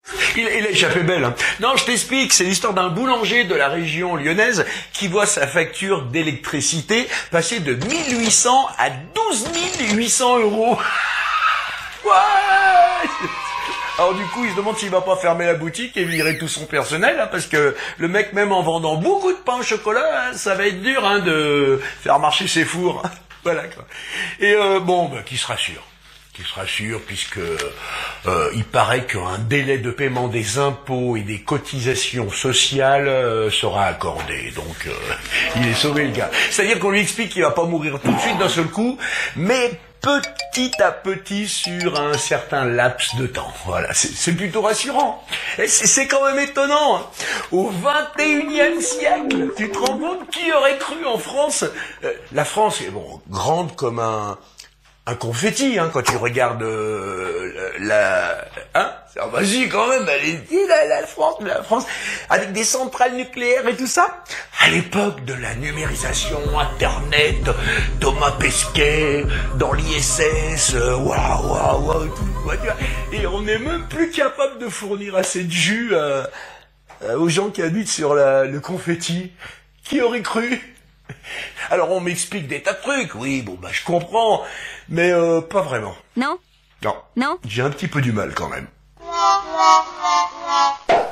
Il a échappé belle. Hein. Non, je t'explique, c'est l'histoire d'un boulanger de la région lyonnaise qui voit sa facture d'électricité passer de 1800 à 12 800 euros. Ouais. Alors du coup, il se demande s'il va pas fermer la boutique et virer tout son personnel, hein, parce que le mec, même en vendant beaucoup de pain au chocolat, hein, ça va être dur hein, de faire marcher ses fours. Voilà quoi. Et qui se rassure. Puisque il paraît qu'un délai de paiement des impôts et des cotisations sociales sera accordé. Donc il est sauvé le gars. C'est-à-dire qu'on lui explique qu'il va pas mourir tout de suite d'un seul coup, mais petit à petit sur un certain laps de temps. Voilà, c'est plutôt rassurant. Et c'est quand même étonnant. Hein. Au 21e siècle, tu te rends compte qui aurait cru en France la France est grande comme un confetti, hein, quand tu regardes vas-y quand même, la France, avec des centrales nucléaires et tout ça. À l'époque de la numérisation, Internet, Thomas Pesquet, dans l'ISS, et on n'est même plus capable de fournir assez de jus aux gens qui habitent sur le confetti. Qui aurait cru? Alors on m'explique des tas de trucs, oui, je comprends, mais pas vraiment. Non. Non. J'ai un petit peu du mal quand même.